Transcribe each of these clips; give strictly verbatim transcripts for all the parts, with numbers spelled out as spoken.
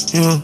you know.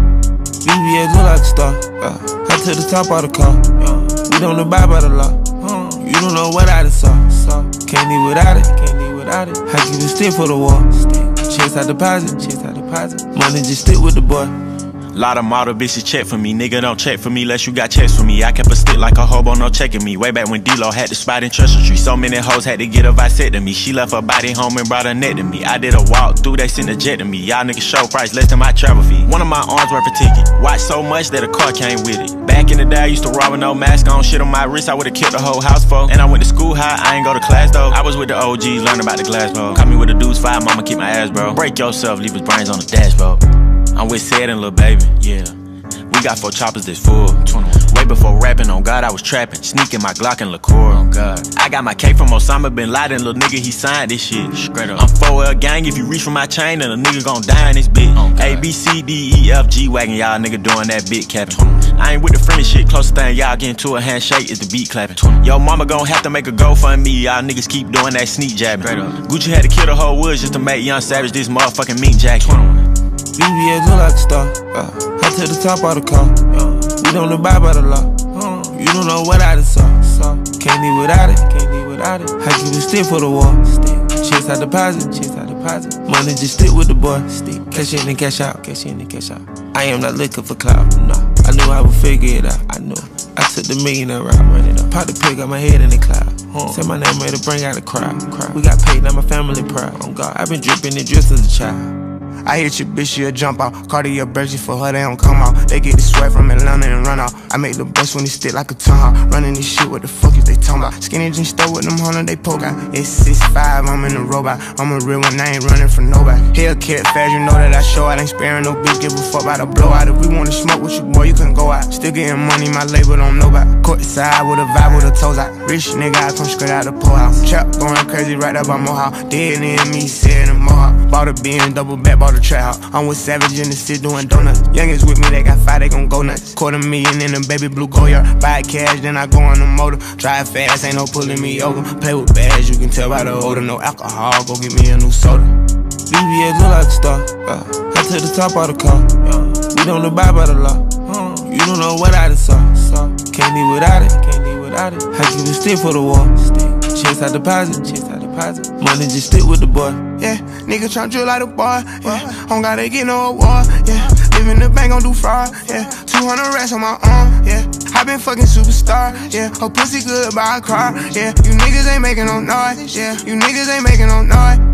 V V S look like a star. Uh, I took the top out the car. Uh, we don't abide by the law. Uh, you don't know what I done saw. saw. Can't live without it. Can't live without it. I keep it stick for the war. Chase out deposit. Chase out deposit. Money just stick with the boy. Lot of model bitches check for me, nigga don't check for me unless you got checks for me. I kept a stick like a hobo, no checking me. Way back when D-Lo had the spot in Treasure Tree. So many hoes had to get a vasectomy. She left her body home and brought her neck to me. I did a walk through, they sent a jet to me. Y'all niggas show price less than my travel fee. One of my arms worth a ticket. Watch so much that a car came with it. Back in the day I used to rob with no mask on. Shit on my wrist I would've killed the whole house for. And I went to school high, I ain't go to class though. I was with the O Gs, learning about the glass bro. Caught me with a deuce five, mama keep my ass bro. Break yourself, leave his brains on the dashboard. I'm with Sid and Lil Baby, yeah. We got four choppers that's full. Way before rapping, on God, I was trapping. Sneaking my Glock and liqueur, on God. I got my K from Osama Bin Laden, little nigga, he signed this shit. Straight up. I'm four L gang, if you reach for my chain, then a nigga gon' die in this bitch. A, B, C, D, E, F, G wagon, y'all nigga doing that big capping. I ain't with the friendly shit, closest thing y'all getting to a handshake is the beat clapping. Yo, mama gon' have to make a GoFundMe, y'all niggas keep doing that sneak jabbing. Gucci had to kill the whole woods just to make Young Savage this motherfucking meat jacket. V V S look like a star. Uh, I took the top out the car. Uh, we don't abide by the law. Uh, you don't know what I done saw. saw. Can't live without it. Can't live without it. I keep it stick for the war. Chase out deposit. Chase out deposit. Money just stick with the boy. Stick. Cash in and cash out. Cash in and cash out. I am not looking for clout. No, I knew I would figure it out. I knew. I took the millionaire route. Run it up. Pop the pig, got my head in the cloud. Huh. Said my name ready to bring out the crowd. crowd. We got paid, now my family proud. Oh God, I been dripping and dressed as a child. I hit your bitch, she'll jump out. Cartier Bergy for her, they don't come out. They get the sweat from Atlanta and run out. I make the best when they stick like a tongue out. Running this shit, what the fuck is they talking about? Skinny jeans stole with them hundred, they poke out. It's six five, I'm in the robot. I'm a real one, I ain't running from nobody. Hellcat fast, you know that I show out. Ain't sparing no bitch, give a fuck about a blowout. If we wanna smoke with you, boy, you can go out. Still getting money, my label don't know about. Court side with a vibe with a toes out. Rich nigga, I come straight out the poor house. Trap going crazy right up by Mohawk. Dead in me, sitting in Mohawk. Bought a bin, double back, bought a trap house. I'm with Savage in the city doing donuts. Youngest with me, they got five, they gon' go nuts. Quarter million in a baby blue Goyard. Buy cash, then I go on the motor. Drive fast, ain't no pulling me over. Play with bags, you can tell by the odor. No alcohol, go get me a new soda. V V S look like a star. Uh, I took the top out the car. Uh, we don't abide by the law. Uh, you don't know what I done saw. saw. Can't live without it. Can't live without it. I keep it stick for the war. Chase out deposit. Chase out deposit. Money just stick with the boy. Yeah, nigga tryna drill like a boy. Yeah, don't gotta get no award. Yeah, live in the bank, gon' do fraud. Yeah, two hundred racks on my arm. Yeah, I been fucking superstar. Yeah, her pussy good by a car. Yeah, you niggas ain't making no noise. Yeah, you niggas ain't making no noise.